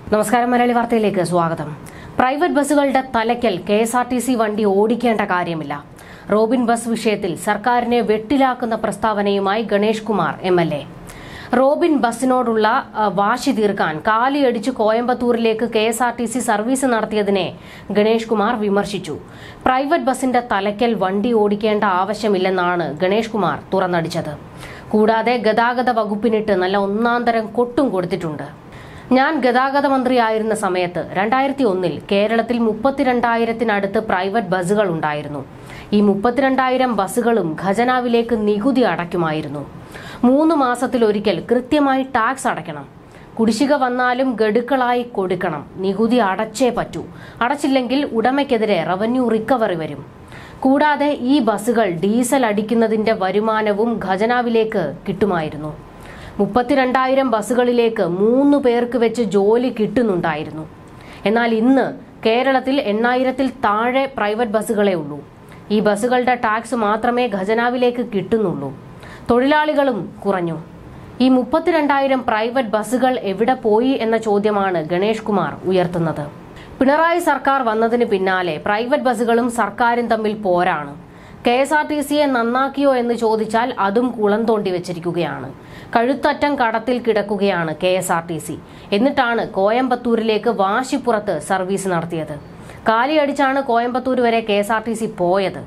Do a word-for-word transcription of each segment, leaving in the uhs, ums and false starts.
നമസ്കാരം, മലയാളി വാർത്തയിലേക്ക് സ്വാഗതം. പ്രൈവറ്റ് ബസ്സുകളുടെ തലയ്ക്കൽ K S R T C വണ്ടി ഓടിക്കേണ്ട കാര്യമില്ല. റോബിൻ ബസ് വിഷയത്തിൽ സർക്കാരിനെ വെട്ടിലാക്കുന്ന പ്രസ്താവനയുമായി Ganesh Kumar M L A. Robin ബസിനോടുള്ള വാശി തീർക്കാൻ കാലിയടിച്ച് കോയമ്പത്തൂരിലേക്ക് K S R T C service നടത്തിയതിനെ ഗണേഷ് കുമാർ വിമർശിച്ചു. പ്രൈവറ്റ് ബസിന്റെ തലയ്ക്കൽ വണ്ടി ഓടിക്കേണ്ട ആവശ്യമില്ലെന്നാണ് ഗണേഷ് കുമാർ തുറന്നടിച്ചത്. കൂടാതെ ഗതാഗത വകുപ്പിനിട്ട് നല്ല ഒന്നാന്തരം കൊട്ടും കൊടുത്തിട്ടുണ്ട്. ഞാൻ ഗതാഗത മന്ത്രിയായിരുന്ന സമയത്ത് രണ്ടായിരത്തി ഒന്നിൽ കേരളത്തിൽ മുപ്പത്തിരണ്ടായിരത്തിനടുത്ത് പ്രൈവറ്റ് ബസ്സുകൾ ഉണ്ടായിരുന്നു. ഈ മുപ്പത്തിരണ്ടായിരം ബസ്സുകളും ഖജനാവിലേക്ക് നികുതി അടയ്ക്കുമായിരുന്നു. മൂന്ന് മാസത്തിലൊരിക്കൽ കൃത്യമായി ടാക്സ് അടയ്ക്കണം. കുടിശ്ശിക വന്നാലും ഗഡുക്കളായി കൊടുക്കണം. നികുതി അടച്ചേ പറ്റൂ. അടച്ചില്ലെങ്കിൽ ഉടമയ്ക്കെതിരെ റവന്യൂ റിക്കവറി വരും. കൂടാതെ ഈ ബസ്സുകൾ ഡീസൽ അടിക്കുന്നതിന്റെ വരുമാനവും ഖജനാവിലേക്ക് കിട്ടുമായിരുന്നു. മുപ്പത്തിരണ്ടായിരം ബസ്സുകളിലേക്ക് മൂന്ന് പേർക്ക് വെച്ച് ജോലി കിട്ടുന്നുണ്ടായിരുന്നു. എന്നാൽ ഇന്ന് കേരളത്തിൽ എണ്ണായിരത്തിൽ താഴെ പ്രൈവറ്റ് ബസ്സുകളേ ഉള്ളൂ. ഈ ബസ്സുകളുടെ ടാക്സ് മാത്രമേ ഖജനാവിലേക്ക് കിട്ടുന്നുള്ളൂ. തൊഴിലാളികളും കുറഞ്ഞു. ഈ മുപ്പത്തിരണ്ടായിരം പ്രൈവറ്റ് ബസ്സുകൾ എവിടെ പോയി എന്ന ചോദ്യമാണ് ഗണേഷ് കുമാർ ഉയർത്തുന്നത്. പിണറായി സർക്കാർ വന്നതിന് പിന്നാലെ പ്രൈവറ്റ് ബസ്സുകളും സർക്കാരും തമ്മിൽ പോരാണ്. കെ എസ് ആർ ടി സിയെ നന്നാക്കിയോ എന്ന് ചോദിച്ചാൽ അതും കുളം തോണ്ടി വെച്ചിരിക്കുകയാണ്. കഴുത്തറ്റം കടത്തിൽ കിടക്കുകയാണ് K S R T C. എന്നിട്ടാണ് കോയമ്പത്തൂരിലേക്ക് വാശിപ്പുറത്ത് സർവീസ് നടത്തിയത്. കാലിയടിച്ചാണ് കോയമ്പത്തൂർ വരെ K S R T C പോയത്.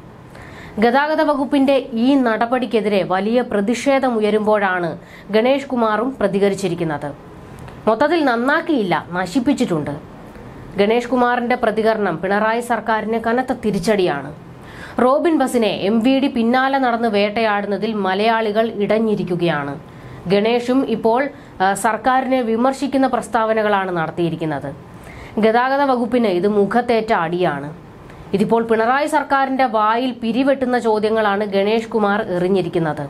ഗതാഗത വകുപ്പിന്റെ ഈ നടപടിക്കെതിരെ വലിയ പ്രതിഷേധം ഉയരുമ്പോഴാണ് ഗണേഷ് കുമാറും പ്രതികരിച്ചിരിക്കുന്നത്. മൊത്തത്തിൽ നന്നാക്കിയില്ല, നശിപ്പിച്ചിട്ടുണ്ട്. ഗണേഷ് കുമാറിന്റെ പ്രതികരണം പിണറായി സർക്കാരിന് കനത്ത തിരിച്ചടിയാണ്. റോബിൻ ബസിനെ എം വി ഡി പിന്നാലെ നടന്ന് വേട്ടയാടുന്നതിൽ മലയാളികൾ ഇടഞ്ഞിരിക്കുകയാണ്. ഗണേഷും ഇപ്പോൾ സർക്കാരിനെ വിമർശിക്കുന്ന പ്രസ്താവനകളാണ് നടത്തിയിരിക്കുന്നത്. ഗതാഗത വകുപ്പിന് ഇത് മുഖത്തേറ്റ അടിയാണ്. ഇതിപ്പോൾ പിണറായി സർക്കാരിന്റെ വായിൽ പിരിവെട്ടുന്ന ചോദ്യങ്ങളാണ് ഗണേഷ് കുമാർ എറിഞ്ഞിരിക്കുന്നത്.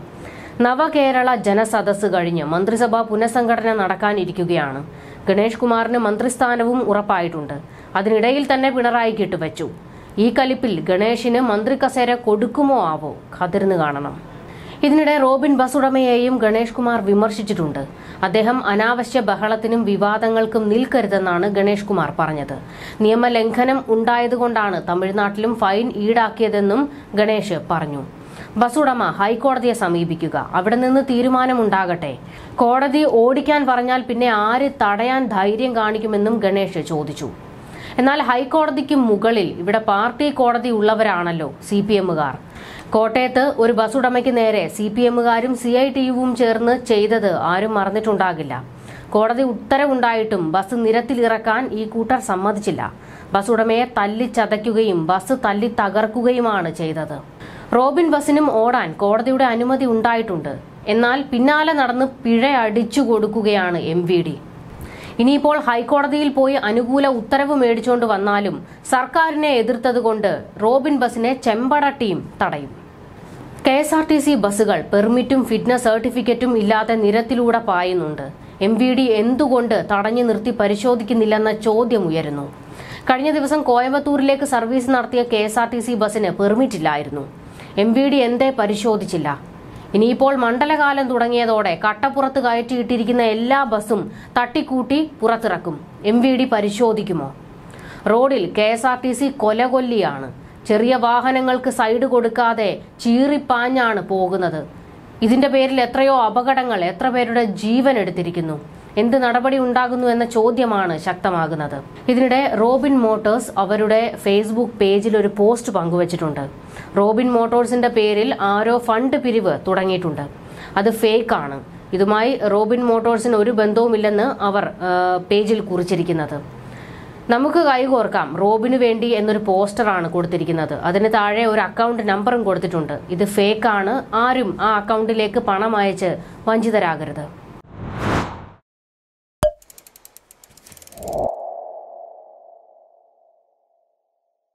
നവകേരള ജനസദസ് കഴിഞ്ഞ് മന്ത്രിസഭാ പുനഃസംഘടന നടക്കാനിരിക്കുകയാണ്. ഗണേഷ് കുമാറിന് മന്ത്രിസ്ഥാനവും ഉറപ്പായിട്ടുണ്ട്. അതിനിടയിൽ തന്നെ പിണറായിക്ക് ഇട്ടുവെച്ചു. ഈ കലിപ്പിൽ ഗണേഷിന് മന്ത്രി കസേര കൊടുക്കുമോ ആവോ, കാത്തിരുന്ന് കാണണം. ഇതിനിടെ റോബിൻ ബസ് ഉടമയെയും ഗണേഷ് കുമാർ വിമർശിച്ചിട്ടുണ്ട്. അദ്ദേഹം അനാവശ്യ ബഹളത്തിനും വിവാദങ്ങൾക്കും നിൽക്കരുതെന്നാണ് ഗണേഷ് കുമാർ പറഞ്ഞത്. നിയമലംഘനം ഉണ്ടായതുകൊണ്ടാണ് തമിഴ്നാട്ടിലും ഫൈൻ ഈടാക്കിയതെന്നും ഗണേഷ് പറഞ്ഞു. ബസ് ഉടമ ഹൈക്കോടതിയെ സമീപിക്കുക, അവിടെ നിന്ന് തീരുമാനമുണ്ടാകട്ടെ. കോടതി ഓടിക്കാൻ പറഞ്ഞാൽ പിന്നെ ആര് തടയാൻ ധൈര്യം കാണിക്കുമെന്നും ഗണേഷ് ചോദിച്ചു. എന്നാൽ ഹൈക്കോടതിക്ക് മുകളിൽ ഇവിടെ പാർട്ടി കോടതി ഉള്ളവരാണല്ലോ സി പി എമ്മുകാർ. കോട്ടയത്ത് ഒരു ബസ് ഉടമയ്ക്ക് നേരെ സി പി എമ്മുകാരും സി ഐ ടി യുവും ചേർന്ന് ചെയ്തത് ആരും മറന്നിട്ടുണ്ടാകില്ല. കോടതി ഉത്തരവുണ്ടായിട്ടും ബസ് നിരത്തിലിറക്കാൻ ഈ കൂട്ടർ സമ്മതിച്ചില്ല. ബസ് ഉടമയെ തല്ലിച്ചതയ്ക്കുകയും ബസ് തല്ലി തകർക്കുകയുമാണ് ചെയ്തത്. റോബിൻ ബസിനും ഓടാൻ കോടതിയുടെ അനുമതി ഉണ്ടായിട്ടുണ്ട്. എന്നാൽ പിന്നാലെ നടന്ന് പിഴ അടിച്ചു കൊടുക്കുകയാണ് എം വി ഡി. ഇനിയിപ്പോൾ ഹൈക്കോടതിയിൽ പോയി അനുകൂല ഉത്തരവ് മേടിച്ചുകൊണ്ട് വന്നാലും സർക്കാരിനെ എതിർത്തതുകൊണ്ട് റോബിൻ ബസിനെ ചെമ്പട ടീം തടയും. K S R T C ബസ്സുകൾ പെർമിറ്റും ഫിറ്റ്നസ് സർട്ടിഫിക്കറ്റും ഇല്ലാതെ നിരത്തിലൂടെ പായുന്നുണ്ട്. എം വി ഡി എന്തുകൊണ്ട് തടഞ്ഞു നിർത്തി പരിശോധിക്കുന്നില്ലെന്ന ചോദ്യം ഉയരുന്നു. കഴിഞ്ഞ ദിവസം കോയമ്പത്തൂരിലേക്ക് സർവീസ് നടത്തിയ K S R T C ബസിന് പെർമിറ്റില്ലായിരുന്നു. എം വി ഡി എന്തേ പരിശോധിച്ചില്ല? ഇനിയിപ്പോൾ മണ്ഡലകാലം തുടങ്ങിയതോടെ കട്ടപ്പുറത്ത് കയറ്റിയിട്ടിരിക്കുന്ന എല്ലാ ബസ്സും തട്ടിക്കൂട്ടി പുറത്തിറക്കും. എം വി ഡി പരിശോധിക്കുമോ? റോഡിൽ K S R T C കൊലകൊല്ലിയാണ്. ചെറിയ വാഹനങ്ങൾക്ക് സൈഡ് കൊടുക്കാതെ ചീറിപ്പാഞ്ഞാണ് പോകുന്നത്. ഇതിന്റെ പേരിൽ എത്രയോ അപകടങ്ങൾ, എത്ര പേരുടെ ജീവൻ എടുത്തിരിക്കുന്നു. എന്ത് നടപടി ഉണ്ടാകുന്നു എന്ന ചോദ്യമാണ് ശക്തമാകുന്നത്. ഇതിനിടെ റോബിൻ മോട്ടോഴ്സ് അവരുടെ ഫേസ്ബുക്ക് പേജിൽ ഒരു പോസ്റ്റ് പങ്കുവച്ചിട്ടുണ്ട്. റോബിൻ മോട്ടോഴ്സിന്റെ പേരിൽ ആരോ ഫണ്ട് പിരിവ് തുടങ്ങിയിട്ടുണ്ട്. അത് ഫേക്ക് ആണ്. ഇതുമായി റോബിൻ മോട്ടോഴ്സിന് ഒരു ബന്ധവുമില്ലെന്ന് അവർ പേജിൽ കുറിച്ചിരിക്കുന്നത്. നമുക്ക് കൈകോർക്കാം റോബിനു വേണ്ടി എന്നൊരു പോസ്റ്ററാണ് കൊടുത്തിരിക്കുന്നത്. അതിന് താഴെ ഒരു അക്കൗണ്ട് നമ്പറും കൊടുത്തിട്ടുണ്ട്. ഇത് ഫേക്ക് ആണ്. ആരും ആ അക്കൗണ്ടിലേക്ക് പണം അയച്ച് വഞ്ചിതരാകരുത്.